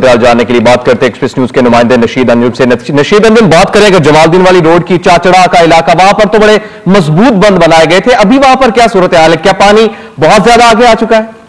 जानने के लिए बात करते हैं एक्सप्रेस न्यूज के नुमाइंदे नशीद अंजुम से। नशीद अंजुम, बात करें अगर जमालुद्दीन वाली रोड की, चाचड़ा का इलाका, वहां पर तो बड़े मजबूत बंद बनाए गए थे, अभी वहां पर क्या सूरत हाल है? क्या पानी बहुत ज्यादा आगे आ चुका है?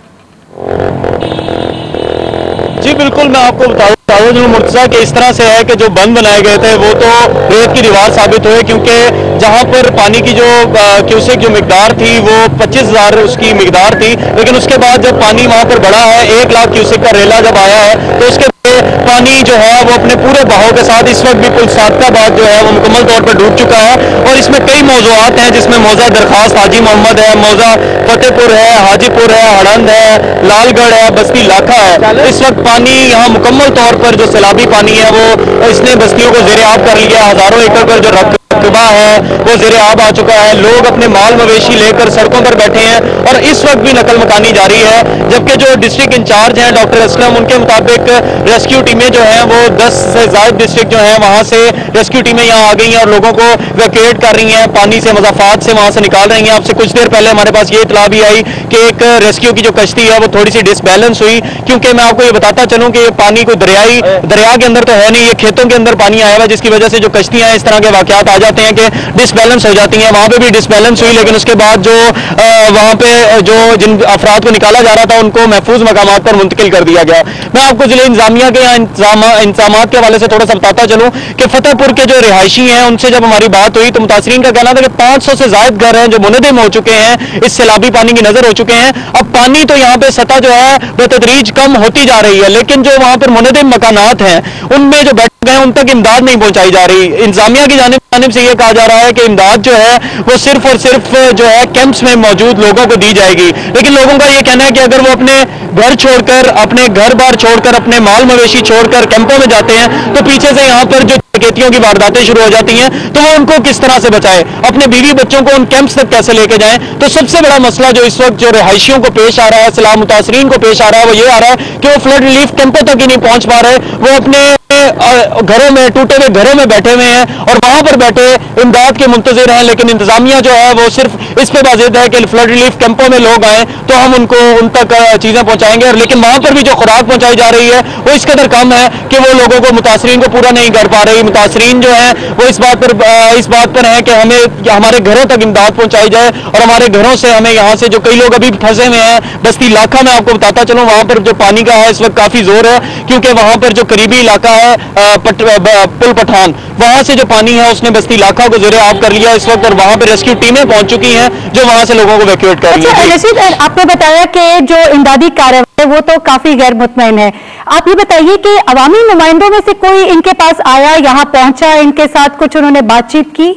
जी बिल्कुल, मैं आपको बताऊं मुर्तजा के इस तरह से है कि जो बंद बनाए गए थे वो तो रेत की दीवार साबित हुए, क्योंकि जहां पर पानी की जो क्यूसेक जो मिकदार थी वो 25,000 उसकी मिकदार थी, लेकिन उसके बाद जब पानी वहां पर बढ़ा है, 1 लाख क्यूसेक का रेला जब आया है तो उसके पानी जो है वो अपने पूरे बहाव के साथ इस वक्त भी पुल सादकाबाद जो है वो मुकम्मल तौर पर डूब चुका है। और इसमें कई मौजूआत हैं, जिसमें मौजा दरखास्त हाजी मोहम्मद है, मौजा फतेहपुर है, हाजीपुर है, हड़ंद है, लालगढ़ है, बस्ती लाखा है। इस वक्त पानी यहाँ मुकम्मल तौर पर जो सैलाबी पानी है वो इसने बस्तियों को ज़ेरे आब कर लिया। हजारों एकड़ पर जो रकबा है वो ज़ेरे आब आ चुका है। लोग अपने माल मवेशी लेकर सड़कों पर बैठे हैं और इस वक्त भी नकल मकानी जारी है, जबकि जो डिस्ट्रिक्ट इंचार्ज हैं डॉक्टर असलम, उनके मुताबिक रेस्क्यू टीमें जो हैं वो 10 से ज़ायद डिस्ट्रिक्ट जो हैं वहां से रेस्क्यू टीमें यहाँ आ गई हैं और लोगों को इवैक्यूएट कर रही हैं, पानी से मज़ाफात से वहां से निकाल रही हैं। आपसे कुछ देर पहले हमारे पास ये इतला भी आई कि एक रेस्क्यू की जो कश्ती है वो थोड़ी सी डिसबैलेंस हुई, क्योंकि मैं आपको ये बताता चलूँ कि ये पानी कोई दरिया के अंदर तो है नहीं, ये खेतों के अंदर पानी आया हुआ, जिसकी वजह से जो कश्तियां इस तरह के वाकयात आ जाते हैं कि डिसबैलेंस हो जाती हैं। वहां पे भी डिसबैलेंस हुई, लेकिन उसके बाद जो वहां पे जो जिन अफराद को निकाला जा रहा था उनको महफूज मकामात पर मुंतकिल कर दिया गया। मैं आपको जिले इंतजामिया के इंतजाम के हवाले से थोड़ा सा बताता चलूं कि फतेहपुर के जो रिहायशी हैं उनसे जब हमारी बात हुई तो मुतासरीन का कहना था कि 500 से ज्यादा घर हैं जो मुनहदम हो चुके हैं, इस सैलाबी पानी की नजर हो चुके हैं। अब पानी तो यहाँ पे सतह जो है बेतदरीज कम होती जा रही है, लेकिन जो वहां पर मुनहदम मकानात हैं उनमें जो बैठ गए उन तक इमदाद नहीं पहुंचाई जा रही। इंतजामिया की जानिब से यह कहा जा रहा है कि इमदाद जो है वो सिर्फ और सिर्फ जो है कैंप्स में मौजूद लोगों को दी जाएगी, लेकिन लोगों का यह कहना है कि अगर वो अपने घर छोड़कर, अपने घर बार छोड़कर, अपने माल मवेशी छोड़कर कैंपों में जाते हैं तो पीछे से यहाँ पर जो डकैतियों की वारदातें शुरू हो जाती हैं, तो वो उनको किस तरह से बचाए, अपने बीवी बच्चों को उन कैंप्स तक कैसे लेके जाएं। तो सबसे बड़ा मसला जो इस वक्त जो रिहायशियों को पेश आ रहा है, सलाह मुतासरीन को पेश आ रहा है, वो ये आ रहा है कि वो फ्लड रिलीफ कैंपों तक ही नहीं पहुंच पा रहे, वो अपने घरों में, टूटे हुए घरों में बैठे हुए हैं और वहां पर बैठे इमदाद के मुंतजिर हैं। लेकिन इंतजामिया जो है वो सिर्फ इस पे बाजिद है कि फ्लड रिलीफ कैंपों में लोग आए तो हम उनको उन तक चीजें पहुंचाएंगे, और लेकिन वहां पर भी जो खुराक पहुंचाई जा रही है वो इस कदर कम है कि वो लोगों को, मुतासरीन को पूरा नहीं कर पा रही। मुतासरीन जो है वो इस बात पर है कि हमें हमारे घरों तक इमदाद पहुंचाई जाए और हमारे घरों से हमें यहाँ से जो कई लोग अभी फंसे हुए हैं बस्ती लाखा में, आपको बताता चलूं वहां पर जो पानी का है इस वक्त काफी जोर है, क्योंकि वहां पर जो करीबी इलाका है पुल पठान, वहां से जो पानी है उसने बस्ती लाखा को ज़ेरे आब कर लिया इस वक्त, और वहां पर रेस्क्यू टीमें पहुंच चुकी हैं जो वहां से लोगों को इवैक्यूएट कर रही हैं। नशीद, आपने बताया कि जो इमदादी कार्रवाई वो तो काफी गैर मुतमईन है। आप ये बताइए कि अवामी नुमाइंदों में से कोई इनके पास आया, यहाँ पहुंचा, इनके साथ कुछ उन्होंने बातचीत की?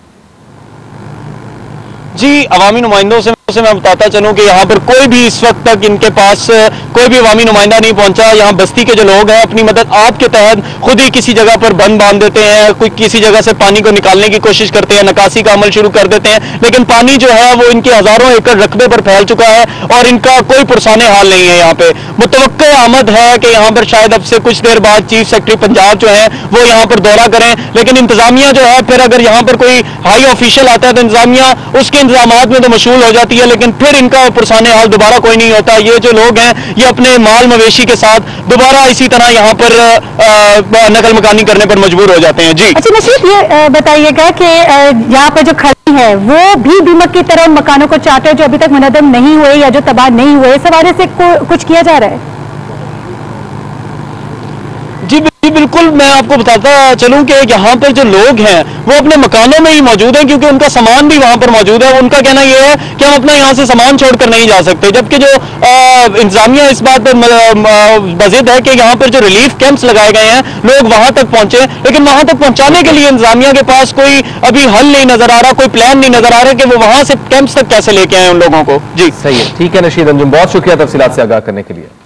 जी, अवामी नुमाइंदों से मैं बताता चलूं कि यहाँ पर कोई भी इस वक्त तक इनके पास कोई भी अवामी नुमाइंदा नहीं पहुंचा। यहाँ बस्ती के जो लोग हैं अपनी मदद आप के तहत खुद ही किसी जगह पर बंद बांध देते हैं, कोई किसी जगह से पानी को निकालने की कोशिश करते हैं, निकासी का अमल शुरू कर देते हैं, लेकिन पानी जो है वो इनके हजारों एकड़ रकबे पर फैल चुका है और इनका कोई पुरसाने हाल नहीं है। यहाँ पे मुतवक्के आमद है कि यहाँ पर शायद अब से कुछ देर बाद चीफ सेक्रेटरी पंजाब जो है वो यहाँ पर दौरा करें, लेकिन इंतजामिया जो है फिर अगर यहाँ पर कोई हाई ऑफिशियल आता है तो इंतजामिया उसके इंतजामात में तो मशगूल हो जाती है, लेकिन फिर इनका पुरसाने हाल दोबारा कोई नहीं होता। ये जो लोग हैं ये अपने माल मवेशी के साथ दोबारा इसी तरह यहाँ पर नकल मकानी करने पर मजबूर हो जाते हैं। जी अच्छा नशीद, ये बताइएगा कि यहाँ पर जो खड़ी है वो भी दीमक की तरह मकानों को चाटे जो अभी तक मुनहदम नहीं हुए या जो तबाह नहीं हुए, इस हवाले से कुछ किया जा रहा है? जी बिल्कुल, मैं आपको बताता चलूं कि यहाँ पर जो लोग हैं वो अपने मकानों में ही मौजूद हैं, क्योंकि उनका सामान भी वहां पर मौजूद है। उनका कहना यह है कि हम अपना यहाँ से सामान छोड़कर नहीं जा सकते, जबकि जो इंतजामिया इस बात पर बजिद है कि यहाँ पर जो रिलीफ कैंप्स लगाए गए हैं लोग वहां तक पहुंचे, लेकिन वहां तक पहुंचाने के लिए इंतजामिया के पास कोई अभी हल नहीं नजर आ रहा, कोई प्लान नहीं नजर आ रहा कि वो वहां से कैंप्स तक कैसे लेके आए उन लोगों को। जी सही है, ठीक है नशीद अंजुम, बहुत शुक्रिया तफसीलात से आगाह करने के लिए।